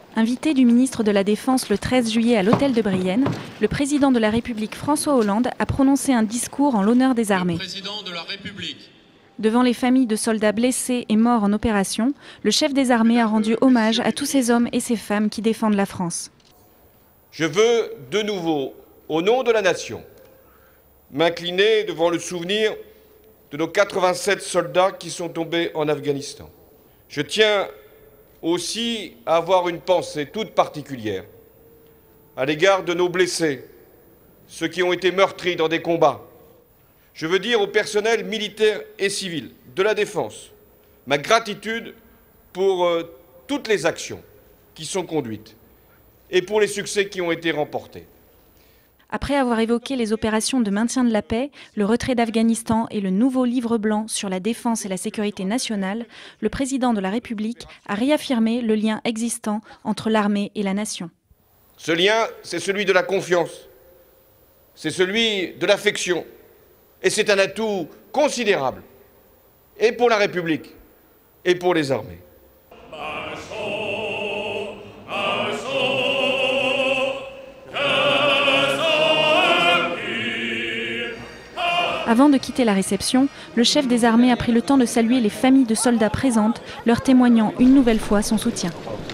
Invité du ministre de la Défense le 13 juillet à l'hôtel de Brienne, le président de la République François Hollande a prononcé un discours en l'honneur des armées. Devant les familles de soldats blessés et morts en opération, le chef des armées a rendu hommage à tous ces hommes et ces femmes qui défendent la France. Je veux de nouveau, au nom de la nation, m'incliner devant le souvenir de nos 87 soldats qui sont tombés en Afghanistan. Je tiens aussi à avoir une pensée toute particulière à l'égard de nos blessés, ceux qui ont été meurtris dans des combats. Je veux dire au personnel militaire et civil de la Défense ma gratitude pour toutes les actions qui sont conduites et pour les succès qui ont été remportés. Après avoir évoqué les opérations de maintien de la paix, le retrait d'Afghanistan et le nouveau livre blanc sur la défense et la sécurité nationale, le président de la République a réaffirmé le lien existant entre l'armée et la nation. Ce lien, c'est celui de la confiance, c'est celui de l'affection, et c'est un atout considérable, et pour la République, et pour les armées. Avant de quitter la réception, le chef des armées a pris le temps de saluer les familles de soldats présentes, leur témoignant une nouvelle fois son soutien.